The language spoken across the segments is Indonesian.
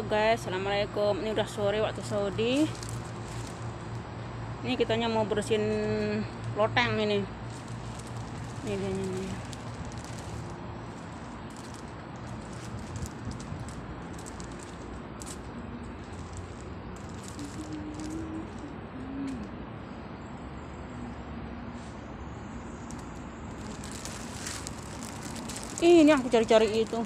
guys, assalamualaikum. Ini udah sore waktu Saudi. Ini kitanya mau bersihin loteng ini. Ini dia nih. Ini aku cari-cari itu,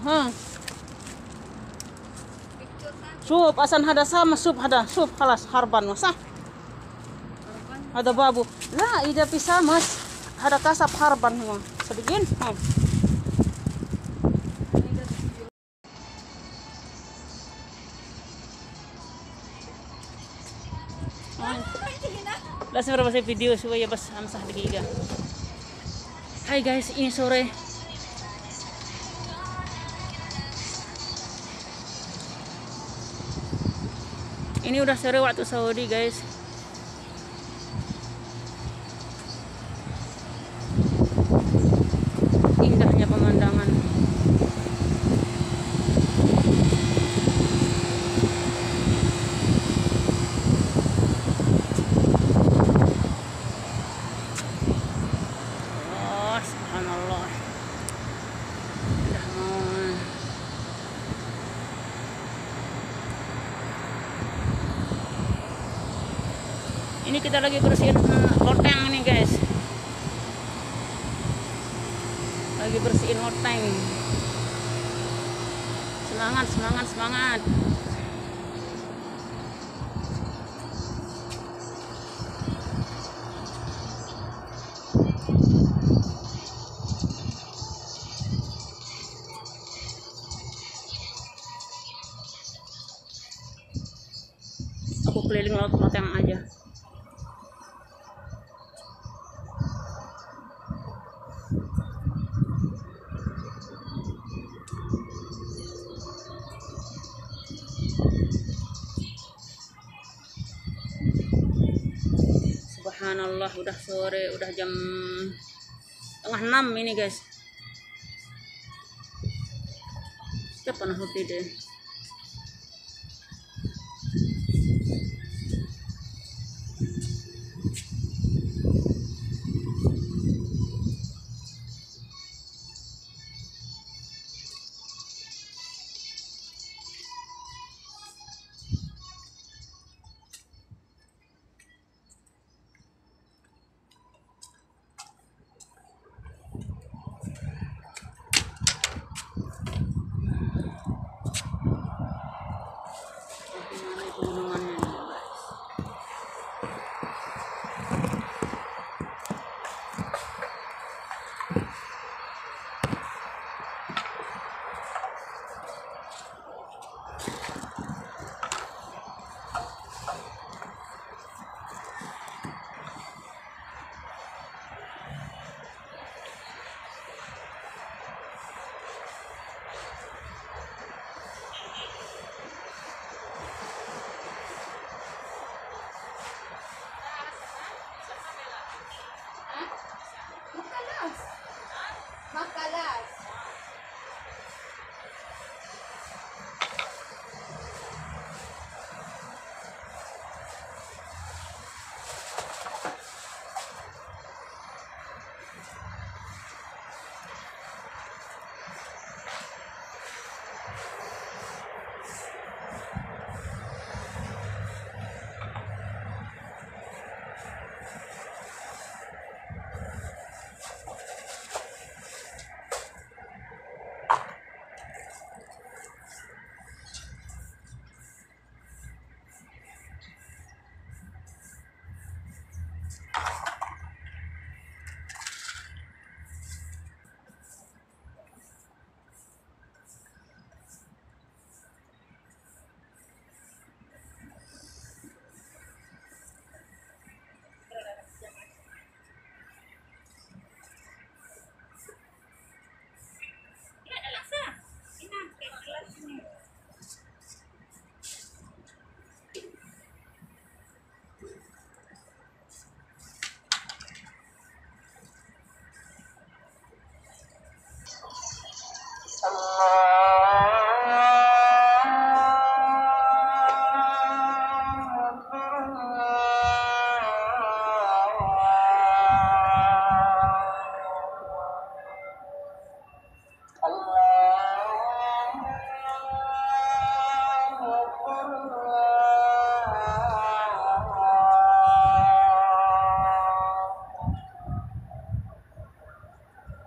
Sup asan hada sama sup halas harban masa. Ada babu. Lah ida pisah mas. Ada kasap harban semua. Sedikit. Lah seberapa saya video supaya pas amsah digiga. Hai guys, ini sore. Ini udah sore waktu Saudi guys. Indahnya pemandangan. Oh, subhanallah. Indah banget. Ini kita lagi bersihin loteng nih guys. Lagi bersihin loteng. Semangat, semangat, semangat. Aku keliling loteng aja. Subhanallah, udah sore, udah jam 5:30 ini guys. Kita pernah huti deh.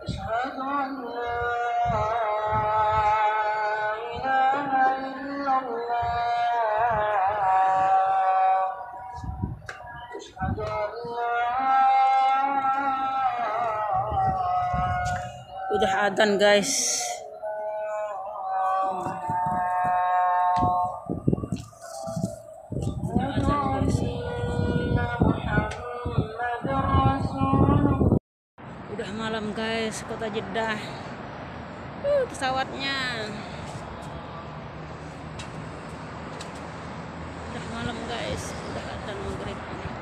أشهد أن لا إله إلا الله أشهد أن udah adzan guys. Udah malam guys, kota Jeddah. Pesawatnya. Udah malam guys, udah adzan maghrib.